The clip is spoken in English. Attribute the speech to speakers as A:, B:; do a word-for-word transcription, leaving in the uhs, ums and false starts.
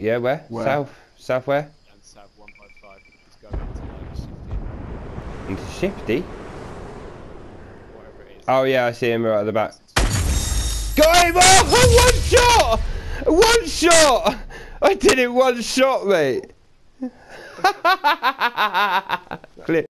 A: Yeah, where?
B: Where?
A: South? South where?
C: And south one five five. It's going into like shifty.
A: Into Shifty?
C: Whatever it is.
A: Oh yeah, I see him right at the back. Got him! Oh, one shot! One shot! I did it one shot, mate! Clear.